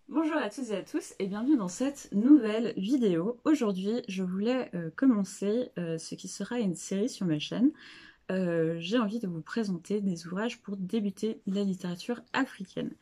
Bonjour à toutes et à tous et bienvenue dans cette nouvelle vidéo. Aujourd'hui, je voulais commencer ce qui sera une série sur ma chaîne. J'ai envie de vous présenter des ouvrages pour débuter la littérature africaine.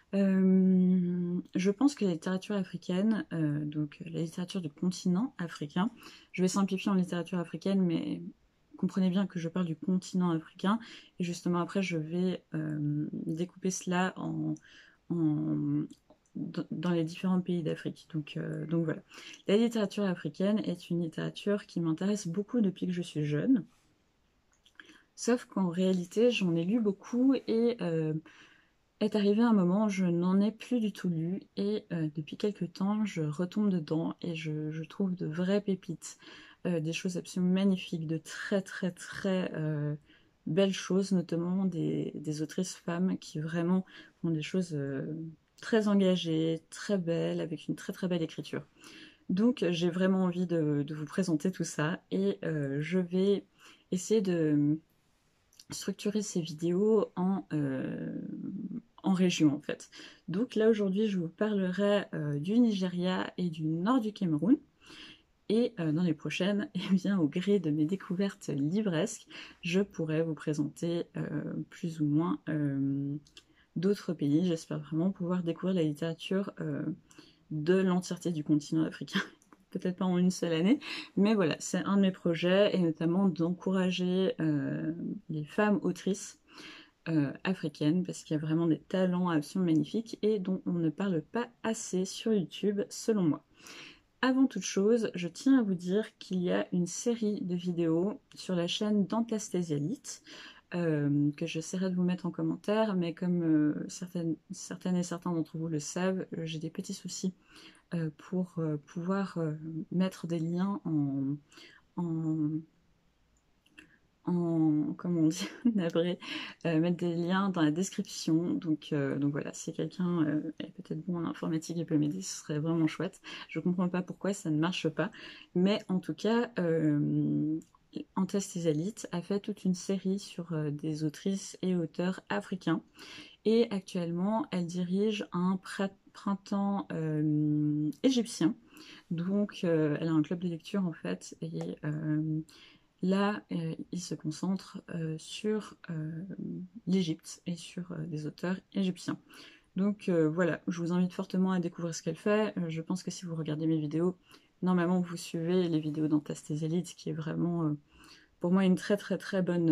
Je pense que la littérature africaine, donc la littérature du continent africain, je vais simplifier en littérature africaine, mais comprenez bien que je parle du continent africain, et justement après je vais découper cela en, dans les différents pays d'Afrique. Donc voilà. La littérature africaine est une littérature qui m'intéresse beaucoup depuis que je suis jeune. Sauf qu'en réalité, j'en ai lu beaucoup et est arrivé un moment où je n'en ai plus du tout lu. Et depuis quelques temps, je retombe dedans et je trouve de vraies pépites. Des choses absolument magnifiques, de très belles choses, notamment des autrices femmes qui vraiment font des choses très engagées, très belles, avec une très belle écriture. Donc j'ai vraiment envie de vous présenter tout ça et je vais essayer de structurer ces vidéos en région en fait. Donc là aujourd'hui je vous parlerai du Nigeria et du nord du Cameroun. Et dans les prochaines, eh bien, au gré de mes découvertes livresques, je pourrai vous présenter plus ou moins d'autres pays. J'espère vraiment pouvoir découvrir la littérature de l'entièreté du continent africain. Peut-être pas en une seule année, mais voilà, c'est un de mes projets, et notamment d'encourager les femmes autrices africaines, parce qu'il y a vraiment des talents absolument magnifiques et dont on ne parle pas assez sur YouTube, selon moi. Avant toute chose, je tiens à vous dire qu'il y a une série de vidéos sur la chaîne d'Antasthasialite que j'essaierai de vous mettre en commentaire, mais comme certaines et certains d'entre vous le savent, j'ai des petits soucis pour pouvoir mettre des liens en comment on dit, navré, mettre des liens dans la description. Donc voilà, si quelqu'un est peut-être bon en informatique et peut m'aider, ce serait vraiment chouette. Je comprends pas pourquoi ça ne marche pas, mais en tout cas, Antasthasialite a fait toute une série sur des autrices et auteurs africains. Et actuellement, elle dirige un printemps égyptien. Donc, elle a un club de lecture en fait, et là, il se concentre sur l'Égypte et sur des auteurs égyptiens. Donc voilà, je vous invite fortement à découvrir ce qu'elle fait. Je pense que si vous regardez mes vidéos, normalement vous suivez les vidéos d'Antasthasialite, qui est vraiment pour moi une très bonne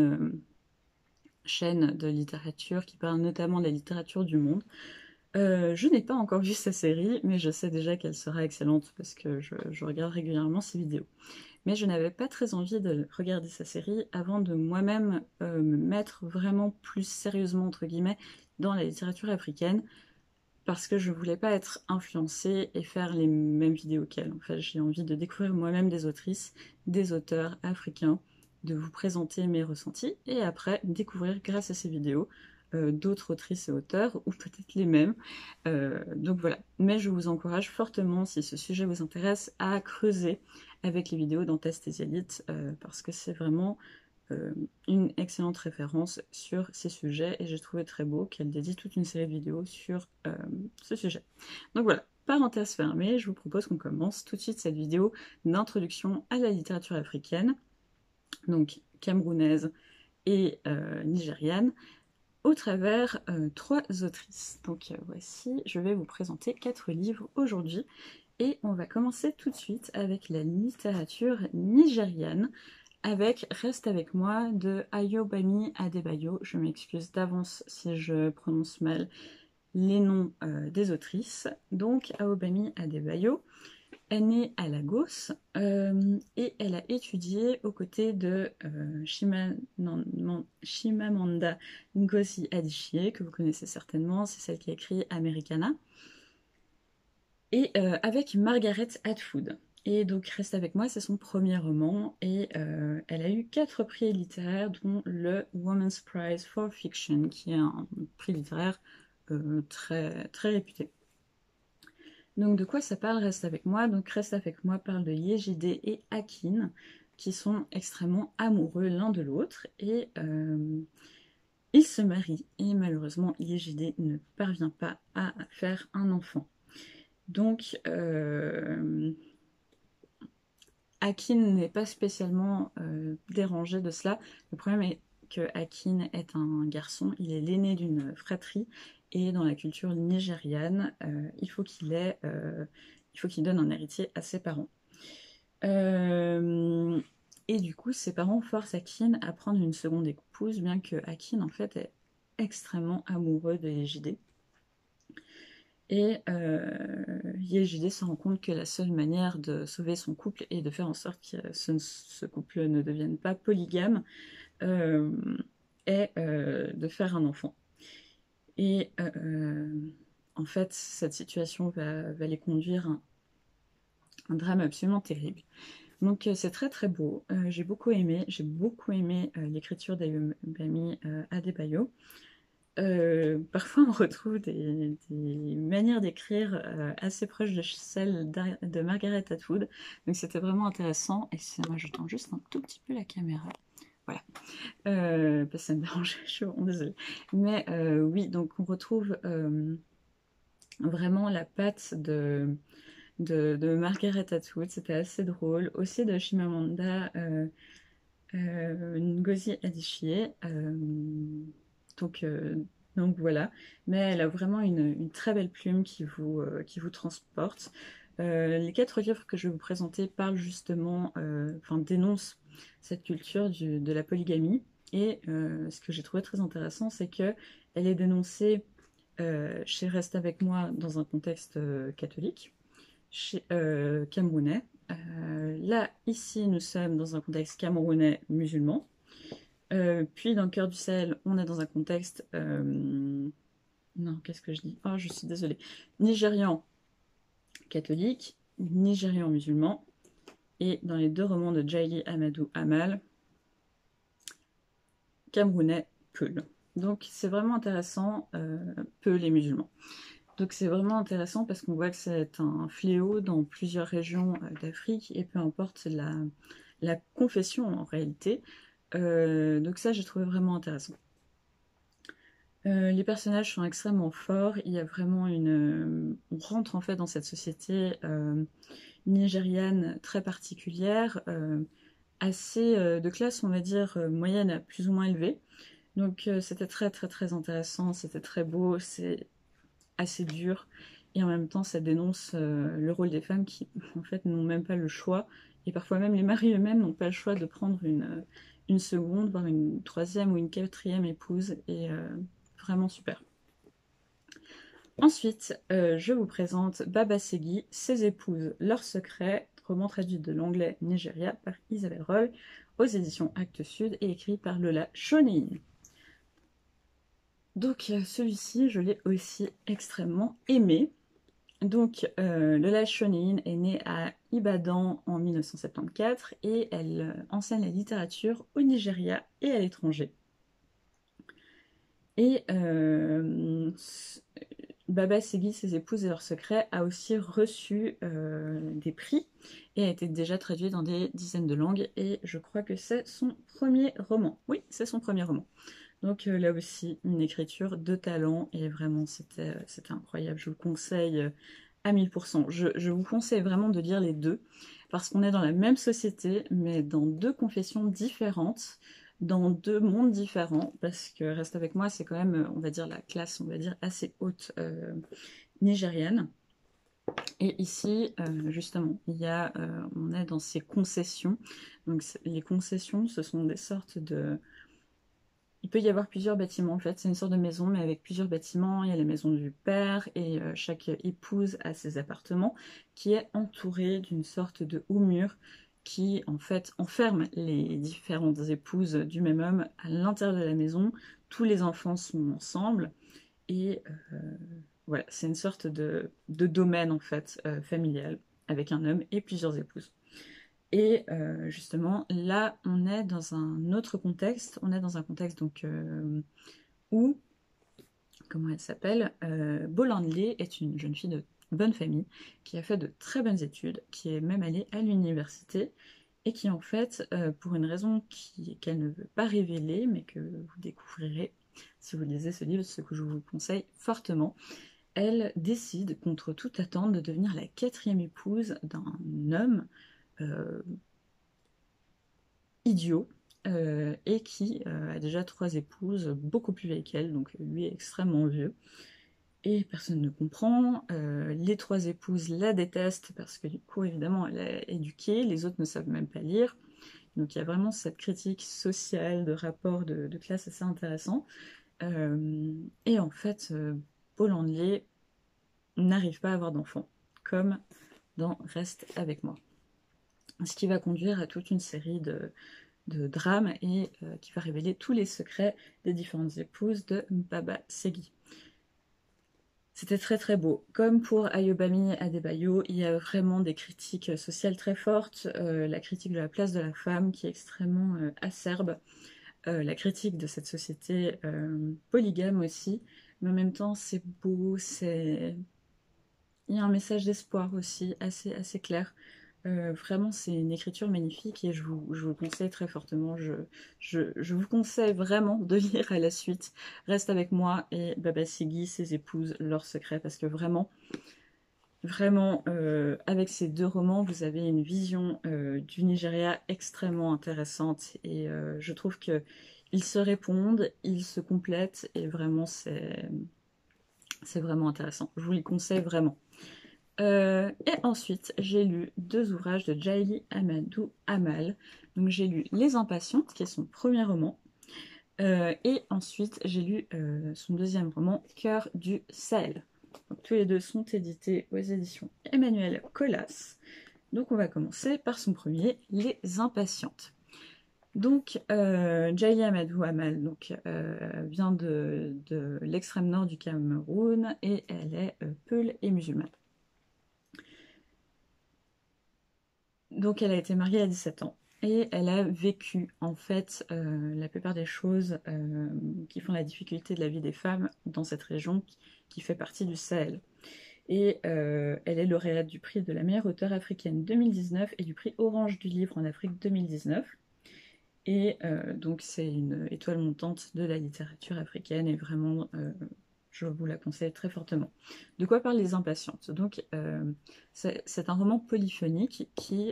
chaîne de littérature qui parle notamment de la littérature du monde. Je n'ai pas encore vu sa série, mais je sais déjà qu'elle sera excellente parce que je regarde régulièrement ses vidéos. Mais je n'avais pas très envie de regarder sa série avant de moi-même me mettre vraiment plus sérieusement, entre guillemets, dans la littérature africaine, parce que je voulais pas être influencée et faire les mêmes vidéos qu'elle. En fait, j'ai envie de découvrir moi-même des autrices, des auteurs africains, de vous présenter mes ressentis, et après découvrir grâce à ces vidéos d'autres autrices et auteurs, ou peut-être les mêmes. Donc voilà. Mais je vous encourage fortement, si ce sujet vous intéresse, à creuser avec les vidéos d'Antasthasialite, parce que c'est vraiment une excellente référence sur ces sujets, et j'ai trouvé très beau qu'elle dédie toute une série de vidéos sur ce sujet. Donc voilà, parenthèse fermée, je vous propose qu'on commence tout de suite cette vidéo d'introduction à la littérature africaine, donc camerounaise et nigériane, au travers trois autrices. Donc voici, je vais vous présenter 4 livres aujourd'hui, et on va commencer tout de suite avec la littérature nigériane, avec Reste avec moi de Ayobami Adebayo. Je m'excuse d'avance si je prononce mal les noms des autrices. Donc Ayobami Adebayo est née à Lagos et elle a étudié aux côtés de Chimamanda Ngozi Adichie, que vous connaissez certainement, c'est celle qui a écrit Americana, et avec Margaret Atwood. Et donc Reste avec moi, c'est son premier roman, et elle a eu 4 prix littéraires, dont le Women's Prize for Fiction, qui est un prix littéraire très réputé. Donc de quoi ça parle Reste avec moi? Donc Reste avec moi parle de Yejide et Akin, qui sont extrêmement amoureux l'un de l'autre, et ils se marient, et malheureusement Yejide ne parvient pas à faire un enfant. Donc, Akin n'est pas spécialement dérangé de cela. Le problème est que Akin est un garçon, il est l'aîné d'une fratrie, et dans la culture nigériane, il faut qu'il donne un héritier à ses parents. Et du coup, ses parents forcent Akin à prendre une seconde épouse, bien que Akin, en fait, est extrêmement amoureux de Yejide. Et Yejide se rend compte que la seule manière de sauver son couple et de faire en sorte que ce couple ne devienne pas polygame est de faire un enfant. Et en fait, cette situation va les conduire à un drame absolument terrible. Donc c'est très très beau, j'ai beaucoup aimé l'écriture d'Ayobami Adebayo. Parfois on retrouve des manières d'écrire assez proches de celles de Margaret Atwood, donc c'était vraiment intéressant. Et moi je tends juste un tout petit peu la caméra, voilà, parce que ça me dérange, je suis vraiment désolée. Mais oui, donc on retrouve vraiment la patte de Margaret Atwood, c'était assez drôle. Aussi de Chimamanda Ngozi Adichie. Donc, donc voilà. Mais elle a vraiment une très belle plume qui vous transporte. Les 4 livres que je vais vous présenter parlent justement, dénoncent cette culture de la polygamie. Et ce que j'ai trouvé très intéressant, c'est qu'elle est dénoncée chez Reste avec moi dans un contexte catholique, camerounais. Là, ici, nous sommes dans un contexte camerounais musulman. Puis dans le cœur du Sahel, on est dans un contexte... non, qu'est-ce que je dis? Oh, je suis désolée. Nigérian catholique, nigérian musulman. Et dans les 2 romans de Jaili Amadou Amal, camerounais Peul. Donc c'est vraiment intéressant, Peul et musulmans. Donc c'est vraiment intéressant parce qu'on voit que c'est un fléau dans plusieurs régions d'Afrique, et peu importe la confession en réalité. Donc ça, j'ai trouvé vraiment intéressant. Les personnages sont extrêmement forts, il y a vraiment on rentre en fait dans cette société nigériane très particulière, assez de classe, on va dire, moyenne à plus ou moins élevée. Donc c'était très très très intéressant, c'était très beau, c'est assez dur, et en même temps ça dénonce le rôle des femmes qui en fait n'ont même pas le choix, et parfois même les maris eux-mêmes n'ont pas le choix de prendre une seconde, voire une troisième ou une quatrième épouse, et vraiment super. Ensuite, je vous présente Baba Segi, Ses épouses, leurs secrets, roman traduit de l'anglais Nigeria par Isabelle Roll, aux éditions Actes Sud, et écrit par Lola Shonein. Donc celui-ci, je l'ai aussi extrêmement aimé. Donc Lola Shonein est née à Ibadan en 1974, et elle enseigne la littérature au Nigeria et à l'étranger. Et Baba Segi, Ses épouses et leurs secrets a aussi reçu des prix et a été déjà traduit dans des dizaines de langues, et je crois que c'est son premier roman. Oui, c'est son premier roman. Donc là aussi, une écriture de talent, et vraiment c'était incroyable. Je vous conseille à 1000%. Je vous conseille vraiment de lire les deux, parce qu'on est dans la même société, mais dans 2 confessions différentes, dans 2 mondes différents, parce que Reste avec moi, c'est quand même, on va dire, la classe, on va dire, assez haute nigérienne. Et ici, justement, on est dans ces concessions. Donc les concessions, ce sont des sortes de... Il peut y avoir plusieurs bâtiments, en fait. C'est une sorte de maison, mais avec plusieurs bâtiments. Il y a la maison du père, et chaque épouse a ses appartements, qui est entouré d'une sorte de haut-mur qui, en fait, enferme les différentes épouses du même homme à l'intérieur de la maison. Tous les enfants sont ensemble, et voilà, c'est une sorte de domaine, en fait, familial, avec un homme et plusieurs épouses. Et justement, là, on est dans un autre contexte. On est dans un contexte donc où, comment elle s'appelle, Bolandlé est une jeune fille de bonne famille qui a fait de très bonnes études, qui est même allée à l'université, et qui en fait, pour une raison qu'elle ne veut pas révéler, mais que vous découvrirez si vous lisez ce livre, ce que je vous conseille fortement, elle décide, contre toute attente, de devenir la 4e épouse d'un homme idiot, et qui a déjà 3 épouses, beaucoup plus vieilles qu'elle, donc lui est extrêmement vieux. Et personne ne comprend, les 3 épouses la détestent parce que du coup évidemment elle est éduquée, les autres ne savent même pas lire. Donc il y a vraiment cette critique sociale de rapport de classe assez intéressant. Et en fait, Paul Handlier n'arrive pas à avoir d'enfant, comme dans Reste avec moi. Ce qui va conduire à toute une série de drames et qui va révéler tous les secrets des différentes épouses de Baba Segui. C'était très très beau. Comme pour Ayobami Adebayo, il y a vraiment des critiques sociales très fortes, la critique de la place de la femme qui est extrêmement acerbe, la critique de cette société polygame aussi, mais en même temps c'est beau, il y a un message d'espoir aussi assez clair. Vraiment, c'est une écriture magnifique et je vous le conseille très fortement. Je vous conseille vraiment de lire à la suite Reste avec moi et Baba Segui, ses épouses, leurs secrets, parce que vraiment, avec ces 2 romans, vous avez une vision du Nigeria extrêmement intéressante et je trouve que ils se répondent, ils se complètent et vraiment, c'est vraiment intéressant. Je vous les conseille vraiment. Et ensuite, j'ai lu 2 ouvrages de Jaili Amadou Amal. Donc j'ai lu Les Impatientes, qui est son premier roman. Et ensuite, j'ai lu son 2e roman, Cœur du Sahel. Donc, tous les 2 sont édités aux éditions Emmanuel Colas. Donc on va commencer par son premier, Les Impatientes. Donc Jaili Amadou Amal vient de l'extrême nord du Cameroun et elle est peul et musulmane. Donc elle a été mariée à 17 ans et elle a vécu en fait la plupart des choses qui font la difficulté de la vie des femmes dans cette région qui fait partie du Sahel. Et elle est lauréate du prix de la meilleure auteure africaine 2019 et du prix Orange du livre en Afrique 2019. Et donc c'est une étoile montante de la littérature africaine et vraiment je vous la conseille très fortement. De quoi parlent Les Impatientes? Donc, c'est un roman polyphonique qui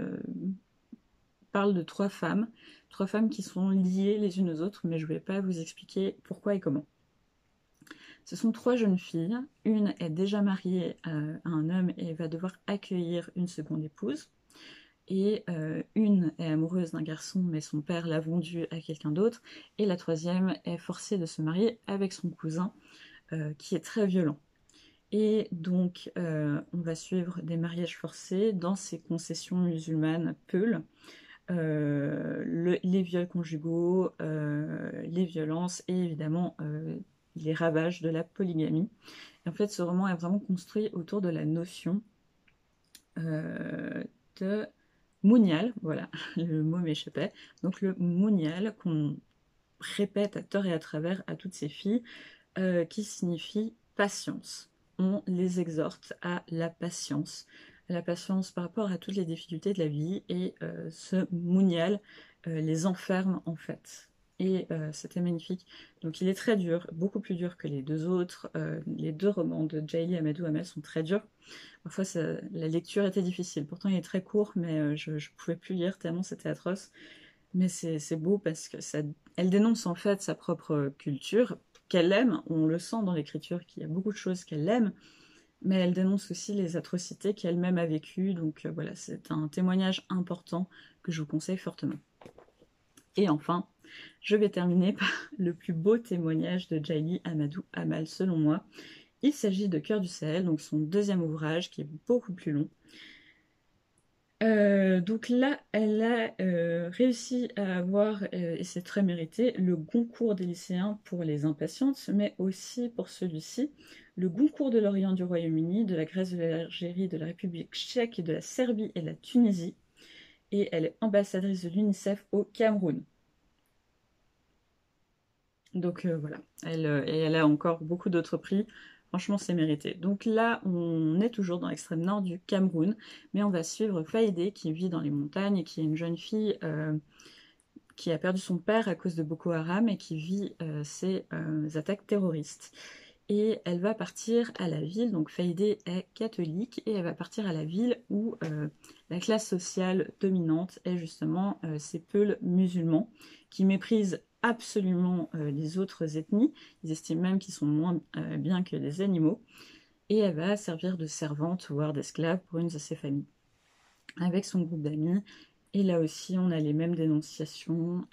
parle de 3 femmes qui sont liées les unes aux autres, mais je ne vais pas vous expliquer pourquoi et comment. Ce sont 3 jeunes filles. Une est déjà mariée à un homme et va devoir accueillir une seconde épouse. Et une est amoureuse d'un garçon, mais son père l'a vendue à quelqu'un d'autre. Et la 3e est forcée de se marier avec son cousin, qui est très violent. Et donc, on va suivre des mariages forcés dans ces concessions musulmanes peules, les viols conjugaux, les violences et évidemment les ravages de la polygamie. Et en fait, ce roman est vraiment construit autour de la notion de mounial, voilà, le mot m'échappait, donc le mounial qu'on répète à tort et à travers à toutes ces filles, qui signifie patience. On les exhorte à la patience par rapport à toutes les difficultés de la vie, et ce mounial les enferme en fait. Et c'était magnifique. Donc il est très dur, beaucoup plus dur que les 2 autres. Les 2 romans de Jaili Amadou Amal sont très durs. Parfois la lecture était difficile. Pourtant il est très court, mais je ne pouvais plus lire tellement c'était atroce. Mais c'est beau parce que elle dénonce en fait sa propre culture, qu'elle aime, on le sent dans l'écriture qu'il y a beaucoup de choses qu'elle aime, mais elle dénonce aussi les atrocités qu'elle-même a vécues, donc voilà, c'est un témoignage important que je vous conseille fortement. Et enfin, je vais terminer par le plus beau témoignage de Jaili Amadou Amal selon moi. Il s'agit de Cœur du Sahel, donc son 2e ouvrage qui est beaucoup plus long. Donc là, elle a réussi à avoir, et c'est très mérité, le Goncourt des lycéens pour Les Impatientes, mais aussi pour celui-ci, le Goncourt de l'Orient du Royaume-Uni, de la Grèce, de l'Algérie, de la République tchèque, de la Serbie et de la Tunisie. Et elle est ambassadrice de l'UNICEF au Cameroun. Donc voilà, et elle a encore beaucoup d'autres prix. Franchement, c'est mérité. Donc là, on est toujours dans l'extrême nord du Cameroun, mais on va suivre Faïdé qui vit dans les montagnes et qui est une jeune fille qui a perdu son père à cause de Boko Haram et qui vit ces attaques terroristes. et elle va partir à la ville, donc Faïdé est catholique, et elle va partir à la ville où la classe sociale dominante est justement ces peuls musulmans, qui méprisent absolument les autres ethnies, ils estiment même qu'ils sont moins bien que des animaux, et elle va servir de servante, voire d'esclave pour une de ses familles, avec son groupe d'amis, et là aussi on a les mêmes dénonciations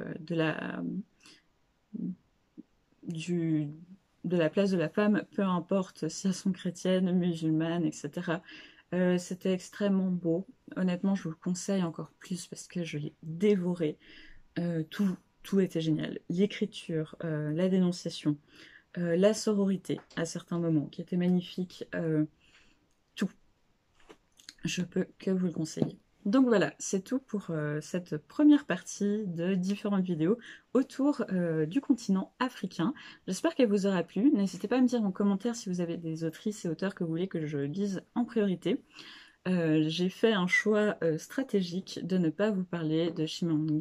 de la place de la femme, peu importe si elles sont chrétiennes, musulmanes, etc. C'était extrêmement beau. Honnêtement, je vous le conseille encore plus parce que je l'ai dévoré. Tout était génial. L'écriture, la dénonciation, la sororité à certains moments, qui était magnifique. Tout. Je peux que vous le conseiller. Donc voilà, c'est tout pour cette première partie de différentes vidéos autour du continent africain. J'espère qu'elle vous aura plu. N'hésitez pas à me dire en commentaire si vous avez des autrices et auteurs que vous voulez que je lise en priorité. J'ai fait un choix stratégique de ne pas vous parler de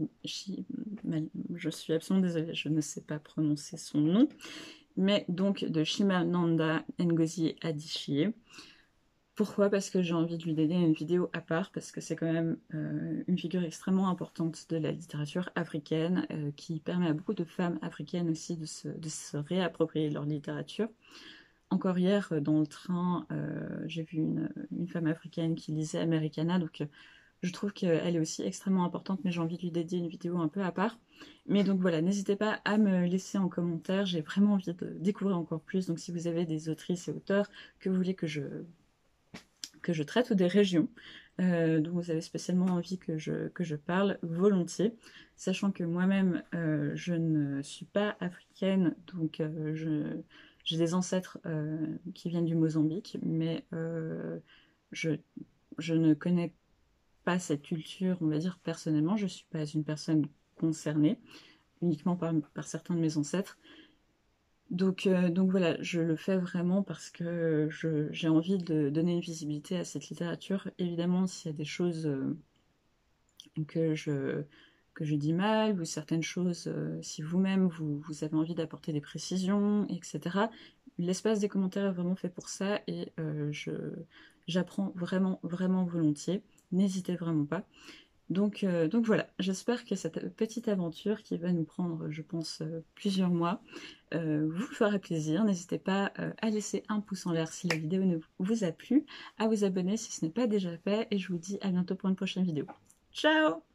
je suis absolument désolée, je ne sais pas prononcer son nom, mais donc de Chimamanda Ngozi Adichie. Pourquoi? Parce que j'ai envie de lui dédier une vidéo à part, parce que c'est quand même une figure extrêmement importante de la littérature africaine, qui permet à beaucoup de femmes africaines aussi de se réapproprier leur littérature. Encore hier, dans le train, j'ai vu une femme africaine qui lisait Americana, donc je trouve qu'elle est aussi extrêmement importante, mais j'ai envie de lui dédier une vidéo un peu à part. Mais donc voilà, n'hésitez pas à me laisser en commentaire, j'ai vraiment envie de découvrir encore plus, donc si vous avez des autrices et auteurs que vous voulez que je traite, ou des régions dont vous avez spécialement envie que je parle, volontiers, sachant que moi-même je ne suis pas africaine, donc j'ai des ancêtres qui viennent du Mozambique, mais je ne connais pas cette culture, on va dire personnellement, je ne suis pas une personne concernée, uniquement par certains de mes ancêtres. Donc voilà, je le fais vraiment parce que j'ai envie de donner une visibilité à cette littérature. Évidemment, s'il y a des choses que je dis mal, ou certaines choses, si vous-même vous avez envie d'apporter des précisions, etc., l'espace des commentaires est vraiment fait pour ça, et j'apprends vraiment, vraiment volontiers. N'hésitez vraiment pas. Donc voilà, j'espère que cette petite aventure qui va nous prendre, je pense, plusieurs mois, vous fera plaisir. N'hésitez pas à laisser un pouce en l'air si la vidéo vous a plu, à vous abonner si ce n'est pas déjà fait, et je vous dis à bientôt pour une prochaine vidéo. Ciao!